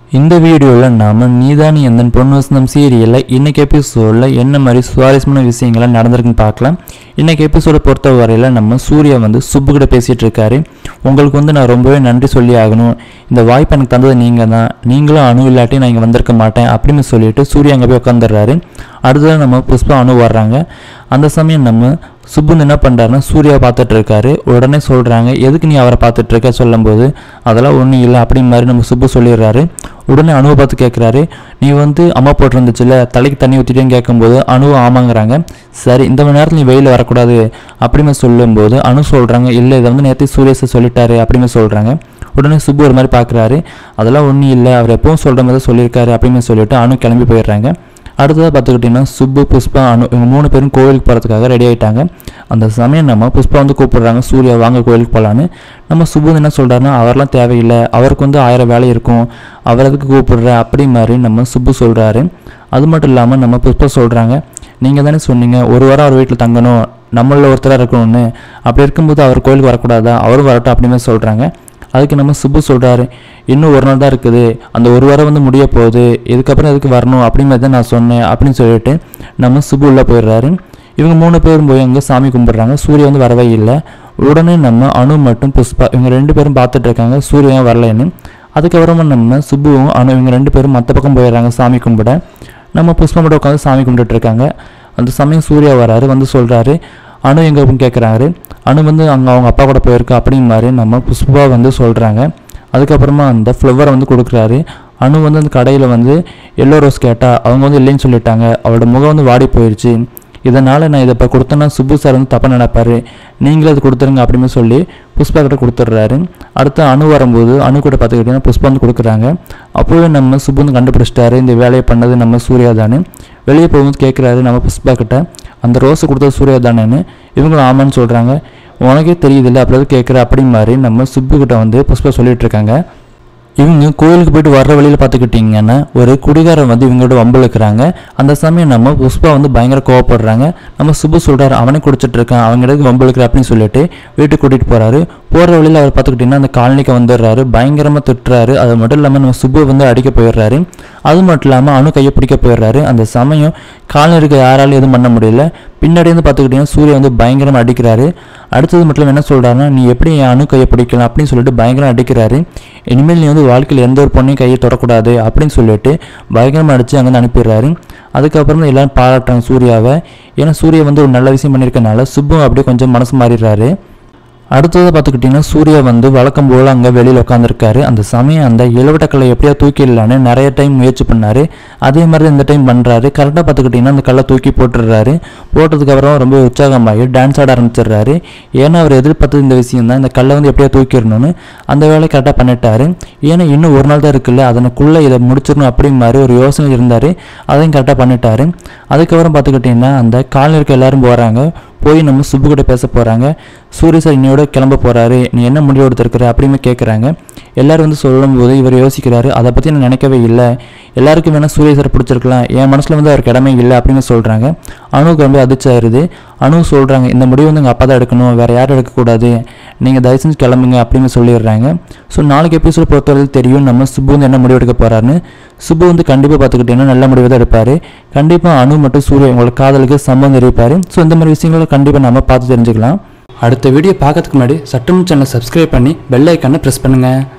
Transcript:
இந்த வீடியோவில் நாம் நீதானி எந்தன் பொண்ணு வசந்தம் சீரியலில் இன்றைக்கி எபிசோடில் என்ன மாதிரி சுவாரஸ்யமான விஷயங்கள்லாம் நடந்திருக்குன்னு பார்க்கலாம். இன்றைக்கி எபிசோடை பொறுத்த வரையில் நம்ம சூர்யா சுப்பு கிட்ட பேசிகிட்டு இருக்காரு. உங்களுக்கு நான் ரொம்பவே நன்றி சொல்லி ஆகணும். இந்த வாய்ப்பு எனக்கு தந்தது நீங்கள் தான். நீங்களும் அணு இல்லாட்டி நான் இங்கே வந்திருக்க மாட்டேன் அப்படின்னு சொல்லிட்டு சூர்யா அங்கே போய் உட்காந்துடுறாரு. அடுத்தது நம்ம புஷ்பா அணு வர்றாங்க. அந்த சமயம் நம்ம சுப்பு என்ன பண்ணுறாருன்னா சூர்யா பார்த்துட்டு இருக்காரு. உடனே சொல்கிறாங்க, எதுக்கு நீ அவரை பார்த்துட்டு இருக்க சொல்லும்போது அதெல்லாம் ஒன்றும் இல்லை அப்படின்னு மாதிரி நம்ம சுப்பு சொல்லிடுறாரு. உடனே அணுவை பார்த்து கேட்குறாரு, நீ அம்மா போட்டிருந்துச்சுல தலைக்கு தண்ணி ஊற்றிட்டேன்னு கேட்கும்போது அணு ஆமாங்கிறாங்க. சரி, இந்த மணி நேரத்தில் நீ வெயில் வரக்கூடாது அப்படின்னு சொல்லும்போது அணு சொல்கிறாங்க, இல்லை இதை நேற்று சூரியஸை சொல்லிட்டாரு அப்படின்னு சொல்கிறாங்க. உடனே சுப்பு ஒரு மாதிரி பார்க்குறாரு. அதெல்லாம் ஒன்றும் இல்லை, அவர் எப்பவும் சொல்கிற மாதிரி சொல்லியிருக்காரு அப்படின்னு சொல்லிட்டு அணு கிளம்பி போயிடுறாங்க. அடுத்ததாக பார்த்துக்கிட்டிங்கன்னா சுப்பு, புஷ்பா, அணு இவங்க 3 பேரும் கோவிலுக்கு போகிறதுக்காக ரெடி ஆகிட்டாங்க. அந்த சமயம் நம்ம புஷ்பா கூப்பிடுறாங்க, சூர்யா வாங்க கோவிலுக்கு போகலான்னு. நம்ம சுப்பு என்ன சொல்கிறாருன்னா, அவரெலாம் தேவையில்லை, அவருக்கு 1000 வேலை இருக்கும், அவர் அதுக்கு கூப்பிடுற அப்படி மாதிரி நம்ம சுப்பு சொல்கிறாரு. அது மட்டும் இல்லாமல் நம்ம புஷ்பா சொல்கிறாங்க, நீங்கள் தானே சொன்னீங்க ஒரு வாரம் அவர் வீட்டில் தங்கணும், நம்மளில் ஒருத்தராக இருக்கணும்னு, அப்படி இருக்கும்போது அவர் கோவிலுக்கு வரக்கூடாதா, அவரும் வரட்டும் அப்படின்னு சொல்கிறாங்க. அதுக்கு நம்ம சுப்பு சொல்கிறாரு, இன்னும் ஒரு நாள் தான் இருக்குது, அந்த ஒரு வாரம் முடிய போகுது, இதுக்கப்புறம் எதுக்கு வரணும் அப்படிங்கிறது தான் நான் சொன்னேன் அப்படின்னு சொல்லிட்டு நம்ம சுப்பு உள்ளே போயிடுறாரு. இவங்க 3 பேரும் போய் அங்கே சாமி கும்பிட்றாங்க. சூர்யா வரவே இல்லை. உடனே நம்ம அணு மட்டும் புஷ்பா இவங்க 2 பேரும் பார்த்துட்டு இருக்காங்க சூர்யா வரலைன்னு. அதுக்கப்புறமா நம்ம சுப்புவும் அணு இவங்க 2 பேரும் மற்ற பக்கம் போயிடுறாங்க சாமி கும்பிட. நம்ம புஷ்பா மட்டும் உட்காந்து சாமி கும்பிட்டுட்டு இருக்காங்க. அந்த சமயம் சூர்யா வராரு. சொல்கிறாரு, அணு எங்கே அப்படின்னு கேட்குறாரு. அணு அங்கே அவங்க அப்பா கூட போயிருக்கு அப்படிங்கிற மாதிரி நம்ம புஷ்பா சொல்கிறாங்க. அதுக்கப்புறமா அந்த ஃப்ளவரை கொடுக்குறாரு. அணு அந்த கடையில் எல்லோ ரோஸ் கேட்டால் அவங்க இல்லைன்னு சொல்லிட்டாங்க. அவளோட முகம் வாடி போயிடுச்சு. இதனால் நான் இதை இப்போ கொடுத்தேன்னா சுப்பு சார் தப்பாக நினைப்பாரு, நீங்களே அது கொடுத்துருங்க அப்படின்னு சொல்லி புஷ்பா கிட்ட கொடுத்துட்றாரு. அடுத்து அணு வரும்போது அணு கூட பார்த்துக்கிட்டிங்கன்னா புஷ்பா கொடுக்குறாங்க. அப்போவே நம்ம சுப்பு கண்டுபிடிச்சிட்டாரு, இந்த வேலையை பண்ணது நம்ம சூர்யா தானே. வெளியே போகும்போது கேட்குறாரு நம்ம புஷ்பா கிட்ட, அந்த ரோஸை கொடுத்தது சூர்யா தானேன்னு. இவங்களும் ஆமான்னு சொல்கிறாங்க. உனக்கே தெரியுதில்ல அப்படி கேட்குற அப்படி மாதிரி நம்ம சுப்பு கிட்ட புஷ்பா சொல்லிட்டு இருக்காங்க. இவங்க கோயிலுக்கு போயிட்டு வர்ற வழியில் பார்த்துக்கிட்டிங்கன்னா ஒரு குடிகாரன் இவங்களோட வம்பிழுக்கிறாங்க. அந்த சமயம் நம்ம புஷ்பா பயங்கர கோவப்படுறாங்க. நம்ம சுப்பு சொல்கிறாரு, அவனே குடிச்சிட்டு இருக்கான், அவங்க இடத்துக்கு வம்பிழுக்கிற அப்படின்னு சொல்லிட்டு வீட்டுக்கு கூட்டிகிட்டு போகிறாரு. போகிற வழியில் அவர் பார்த்துக்கிட்டிங்கன்னா அந்த காலனிக்கு வந்துடுறாரு. பயங்கரமாக திட்டுறாரு. அது மட்டும் இல்லாமல் நம்ம சுப்பு அடிக்க போயிடுறாரு. அது மட்டும் இல்லாமல் அணு கையை பிடிக்க போயிடுறாரு. அந்த சமயம் காலனி இருக்க யாராலும் எதுவும் பண்ண முடியல. பின்னாடி பார்த்துக்கிட்டிங்கன்னா சூர்யா பயங்கரமாக அடிக்கிறாரு. அடுத்தது மட்டும் என்ன சொல்கிறாருன்னா, நீ எப்படி என் அணு கையை பிடிக்கலாம் அப்படின்னு சொல்லிட்டு பயங்கரம் அடிக்கிறாரு. இனிமேல் நீ வாழ்க்கையில் எந்த ஒரு பொண்ணையும் கையை தொடக்கூடாது அப்படின்னு சொல்லிட்டு பயங்கரமாக அடித்து அங்கேருந்து அனுப்பிடுறாரு. அதுக்கப்புறம் தான் எல்லோரும் பாராட்டுறாங்க சூர்யாவை. ஏன்னா சூர்யா ஒரு நல்ல விஷயம் பண்ணியிருக்கனால சுப்பு அப்படியே கொஞ்சம் மனசு மாறிடுறாரு. அடுத்ததை பார்த்துக்கிட்டிங்கன்னா சூர்யா வழக்கம் போல் அங்கே வெளியில் உட்காந்துருக்காரு. அந்த சமயம் அந்த இளவட்டக்கல்லை எப்படியா தூக்கிடலான்னு நிறைய டைம் முயற்சி பண்ணார். அதே மாதிரி இந்த டைம் பண்ணுறாரு. கரெக்டாக பார்த்துக்கிட்டிங்கன்னா அந்த கல்லை தூக்கி போட்டுடுறாரு. போட்டதுக்கப்புறம் ரொம்ப உற்சாகமாகி டான்ஸ் ஆட ஆரம்பிச்சிடுறாரு. ஏன்னா அவர் எதிர்பார்த்தது இந்த விஷயம் தான், இந்த கல்லை எப்படியா தூக்கிடணும்னு. அந்த வேலையை கரெக்டாக பண்ணிட்டாரு. ஏன்னா இன்னும் ஒரு நாள் தான் இருக்குல்ல, அதனுக்குள்ளே இதை முடிச்சிடணும் அப்படிங்கிற மாதிரி ஒரு யோசனை இருந்தார். அதையும் கரெக்டாக பண்ணிட்டாரு. அதுக்கப்புறம் பார்த்துக்கிட்டிங்கன்னா அந்த காலில் இருக்க எல்லோரும் போகிறாங்க. போய் நம்ம சுப்பு கிட்ட பேச போகிறாங்க. சூரிய சார் இன்னையோட கிளம்ப போகிறாரு, நீ என்ன முடிவு எடுத்துருக்குற அப்படின்னு கேட்குறாங்க. எல்லோரும் சொல்லும்போது இவர் யோசிக்கிறாரு, அதை பற்றி நான் நினைக்கவே இல்லை, எல்லாருக்கும் வேணால் சூரிய சார் பிடிச்சிருக்கலாம், என் மனசில் அவருக்கு இடமே இல்லை அப்படின்னு சொல்கிறாங்க. அணுவுக்கு ரொம்ப அதிர்ச்சியாயிருது. அணு சொல்கிறாங்க, இந்த முடிவு எங்கள் அப்பா தான் எடுக்கணும், வேறு யாரும் எடுக்கக்கூடாது, நீங்கள் தயவு செஞ்சு கிளம்புங்க அப்படின்னு சொல்லிடுறாங்க. ஸோ நாளைக்கு எபிசோட் பொறுத்தவரை தெரியும் நம்ம சுப்பு என்ன முடிவு எடுக்க போகிறாருன்னு. சுப்பு கண்டிப்பாக பார்த்துக்கிட்டிங்கன்னா நல்ல முடிவு தான் எடுப்பார். கண்டிப்பாக அணு மட்டும் சூரிய உங்களோட காதலுக்கு சம்பந்தம் இருப்பார். ஸோ இந்த மாதிரி விஷயங்களை கண்டிப்பாக நம்ம பார்த்து தெரிஞ்சுக்கலாம். அடுத்த வீடியோ பார்க்கறதுக்கு முன்னாடி சட்டம் சேனலை சப்ஸ்கிரைப் பண்ணி பெல் ஐக்கானை ப்ரெஸ் பண்ணுங்கள்.